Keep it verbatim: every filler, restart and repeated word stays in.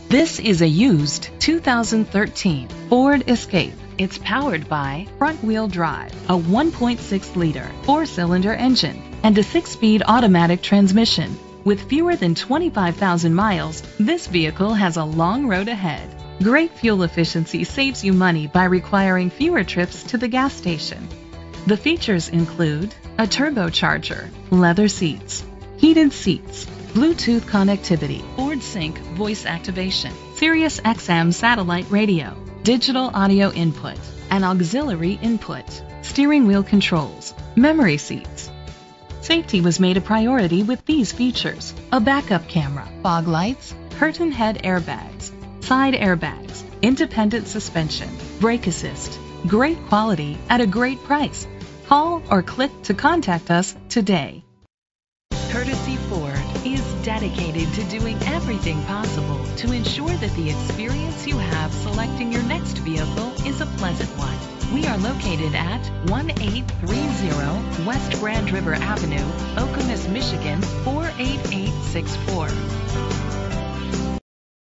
This is a used two thousand thirteen Ford Escape. It's powered by front-wheel drive, a one point six liter four-cylinder engine, and a six-speed automatic transmission. With fewer than twenty-five thousand miles, this vehicle has a long road ahead. Great fuel efficiency saves you money by requiring fewer trips to the gas station. The features include a turbocharger, leather seats, heated seats, Bluetooth connectivity, Ford Sync voice activation, Sirius X M satellite radio, digital audio input, and auxiliary input, steering wheel controls, memory seats. Safety was made a priority with these features: a backup camera, fog lights, curtain head airbags, side airbags, independent suspension, brake assist. Great quality at a great price. Call or click to contact us today. Courtesy Ford is dedicated to doing everything possible to ensure that the experience you have selecting your next vehicle is a pleasant one. We are located at one eight three zero West Grand River Avenue, Okemos, Michigan four eight eight six four.